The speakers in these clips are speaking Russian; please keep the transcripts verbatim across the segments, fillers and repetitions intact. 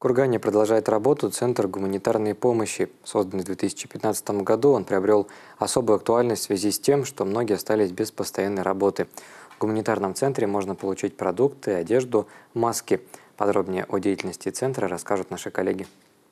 Кургане продолжает работу Центр гуманитарной помощи. Созданный в две тысячи пятнадцатом году, он приобрел особую актуальность в связи с тем, что многие остались без постоянной работы. В гуманитарном центре можно получить продукты, одежду, маски. Подробнее о деятельности центра расскажут наши коллеги.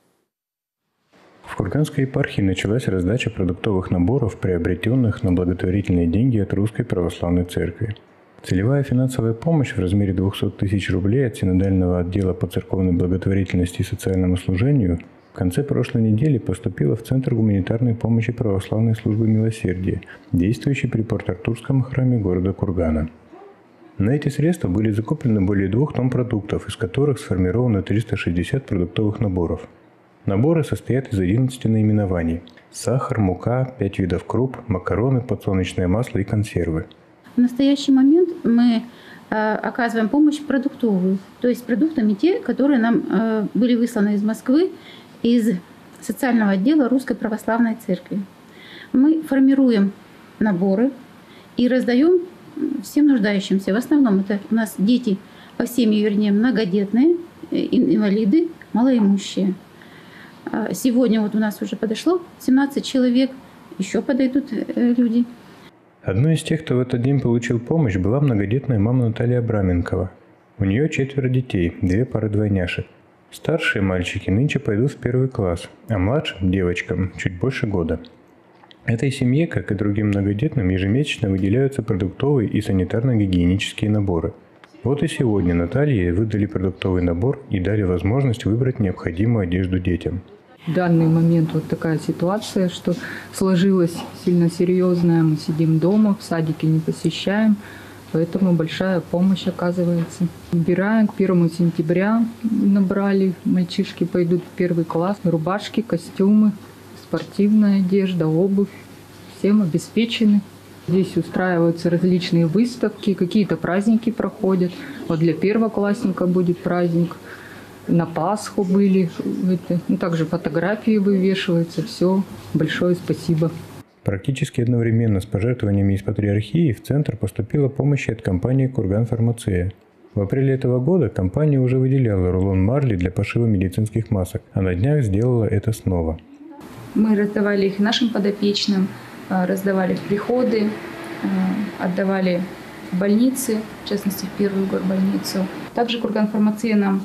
В Курганской епархии началась раздача продуктовых наборов, приобретенных на благотворительные деньги от Русской Православной Церкви. Целевая финансовая помощь в размере двухсот тысяч рублей от Синодального отдела по церковной благотворительности и социальному служению в конце прошлой недели поступила в Центр гуманитарной помощи Православной службы милосердия, действующий при Порт-Артурском храме города Кургана. На эти средства были закуплены более двух тонн продуктов, из которых сформировано триста шестьдесят продуктовых наборов. Наборы состоят из одиннадцати наименований: сахар, мука, пять видов круп, макароны, подсолнечное масло и консервы. В настоящий момент мы э, оказываем помощь продуктовую, то есть продуктами те, которые нам э, были высланы из Москвы, из социального отдела Русской Православной Церкви. Мы формируем наборы и раздаем всем нуждающимся. В основном это у нас дети по семье, вернее, многодетные, инвалиды, малоимущие. Сегодня вот у нас уже подошло семнадцать человек, еще подойдут люди. Одной из тех, кто в этот день получил помощь, была многодетная мама Наталья Абраменкова. У нее четверо детей, две пары двойняшек. Старшие мальчики нынче пойдут в первый класс, а младшим, девочкам, чуть больше года. Этой семье, как и другим многодетным, ежемесячно выделяются продуктовые и санитарно-гигиенические наборы. Вот и сегодня Наталье выдали продуктовый набор и дали возможность выбрать необходимую одежду детям. В данный момент вот такая ситуация, что сложилась сильно серьезная. Мы сидим дома, в садике не посещаем, поэтому большая помощь оказывается. Убираем к первому сентября, набрали, мальчишки пойдут в первый класс, рубашки, костюмы, спортивная одежда, обувь, всем обеспечены. Здесь устраиваются различные выставки, какие-то праздники проходят. Вот для первоклассника будет праздник. На Пасху были, это, ну, также фотографии вывешиваются, все. Большое спасибо. Практически одновременно с пожертвованиями из Патриархии в Центр поступила помощь от компании «Курган Фармация». В апреле этого года компания уже выделяла рулон марли для пошива медицинских масок, а на днях сделала это снова. Мы раздавали их нашим подопечным, раздавали в приходы, отдавали в больницы, в частности, в первую горбольницу. Также «Курган Фармация» нам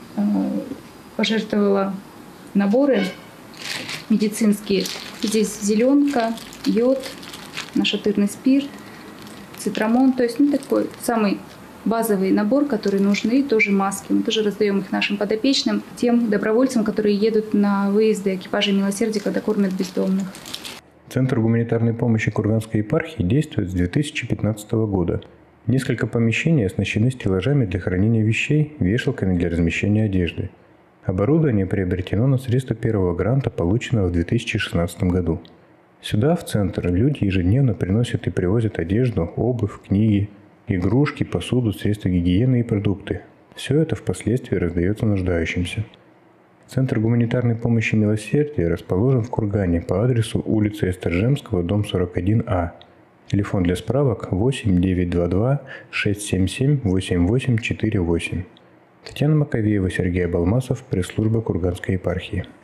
пожертвовала наборы медицинские. Здесь зеленка, йод, нашатырный спирт, цитрамон. То есть ну, такой самый базовый набор, который нужны, и тоже маски. Мы тоже раздаем их нашим подопечным, тем добровольцам, которые едут на выезды экипажей милосердия, когда кормят бездомных. Центр гуманитарной помощи Курганской епархии действует с две тысячи пятнадцатого года. Несколько помещений оснащены стеллажами для хранения вещей, вешалками для размещения одежды. Оборудование приобретено на средства первого гранта, полученного в две тысячи шестнадцатом году. Сюда, в центр, люди ежедневно приносят и привозят одежду, обувь, книги, игрушки, посуду, средства гигиены и продукты. Все это впоследствии раздается нуждающимся. Центр гуманитарной помощи милосердия расположен в Кургане по адресу улица Эстержемского, дом сорок один А. Телефон для справок восемь девятьсот двадцать два шестьсот семьдесят семь восемьдесят восемь сорок восемь. Татьяна Маковеева, Сергей Абалмасов, пресс-служба Курганской епархии.